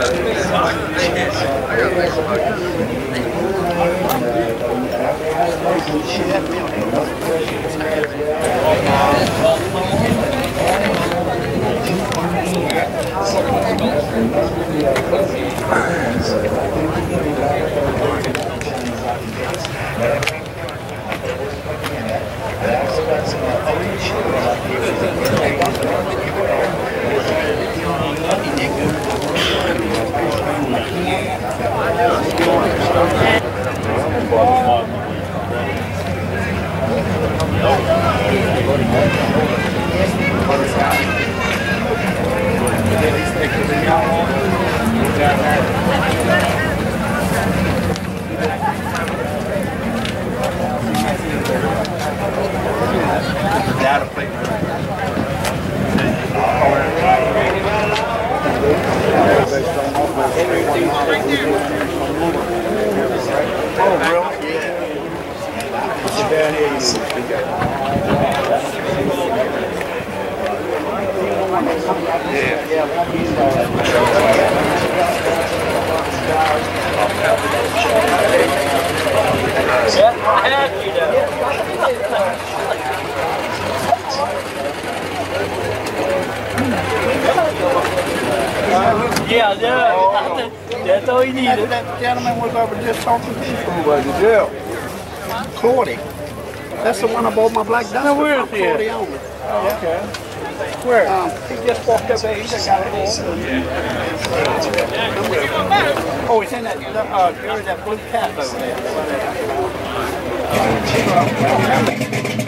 Yeah, that's all he needed. That gentleman was over just talking to you. Who was it? Yeah. Claudia. That's the one I bought my black Duster from. Where is he? Claudia owner. Oh, okay. Where? He just walked up there. He just got it. Oh, he's in that. There is that blue cap over there.